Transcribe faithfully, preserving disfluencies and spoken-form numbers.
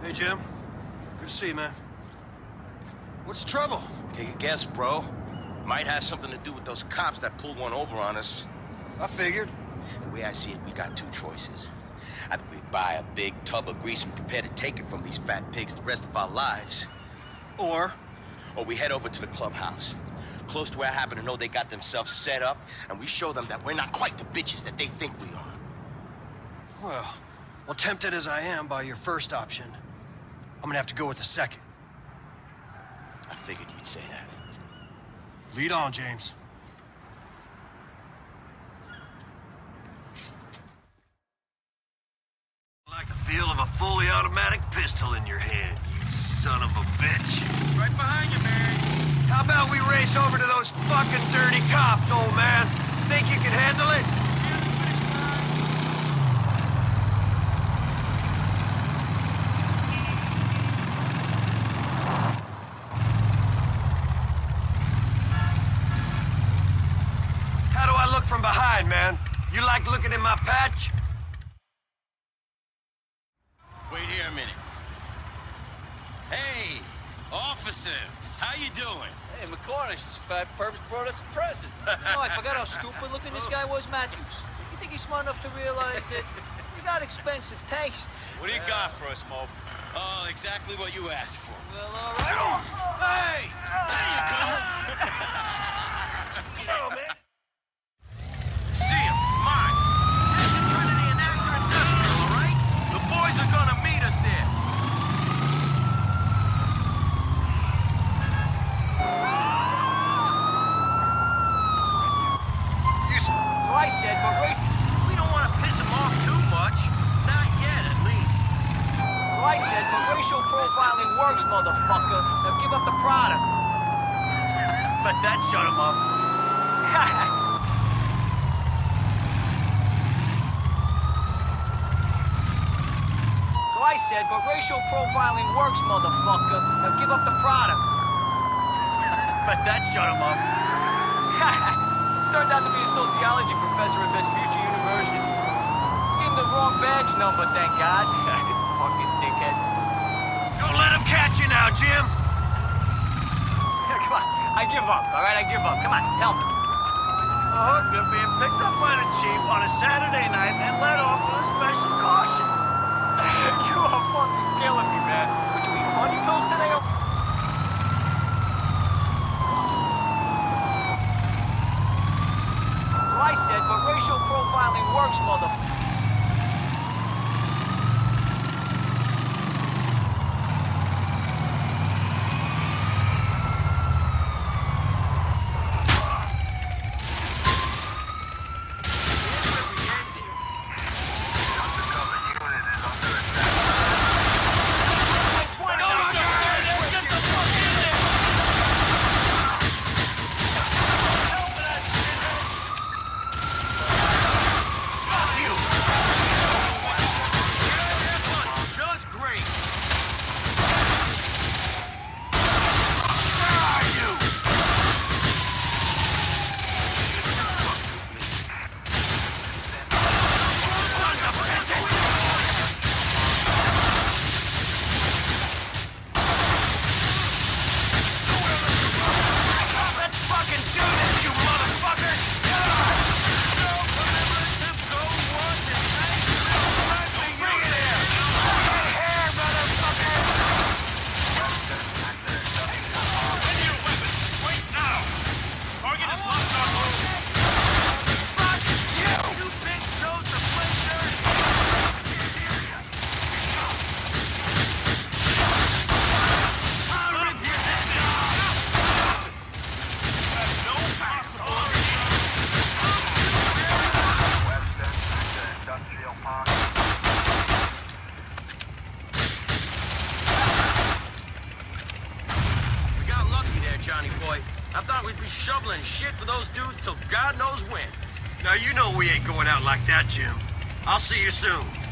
Hey, Jim. Good to see you, man. What's the trouble? Take a guess, bro. Might have something to do with those cops that pulled one over on us. I figured. The way I see it, we got two choices. Either we buy a big tub of grease and prepare to take it from these fat pigs the rest of our lives. Or? Or we head over to the clubhouse. Close to where I happen to know they got themselves set up, and we show them that we're not quite the bitches that they think we are. Well, well, tempted as I am by your first option, I'm gonna have to go with the second. I figured you'd say that. Lead on, James. I like the feel of a fully automatic pistol in your hand, you son of a bitch. Right behind you, man. How about we race over to those fucking dirty cops, old man? Think you can handle it? How do I look from behind, man? You like looking at my patch? Wait here a minute. Hey, officers, how you doing? Hey, McCormick, this fat perps brought us a present. No, I forgot how stupid looking this guy was, Matthews. You think he's smart enough to realize that we got expensive tastes? What do you got for us, Mo? Oh, exactly what you asked for. Well, all right. Hey! There you go! Oh, man. See him, it's mine. That's the Trinity and Actor Industrial, all right? The boys are gonna meet us there. You s- So I said, but wait. We don't want to piss him off too much. Not yet, at least. So I said, but racial profiling works, motherfucker. Now give up the product. But that shut him up. So I said, but racial profiling works, motherfucker. Now give up the product. But that shut him up. Turned out to be a sociology professor at Vespucci University. Gave him the wrong badge number, thank God. Fucking dickhead. Don't let him catch you now, Jim. Come on, I give up, all right? I give up. Come on, tell me. Oh, you're being picked up by the chief on a Saturday night and let off with a special caution. You are fucking killing me, man. Would you eat funny pills today? Or... So I said, but racial profiling works, motherfucker. Just great. Let's fucking do this, you motherfuckers! Bring it here! Here, motherfuckers! Wait now! Target is locked on road. Fuck you! You big toes to play dirty. I'll rip your head No possible. We got lucky there, Johnny boy. I thought we'd be shoveling shit for those dudes till God knows when. Now, you know we ain't going out like that, Jim. I'll see you soon.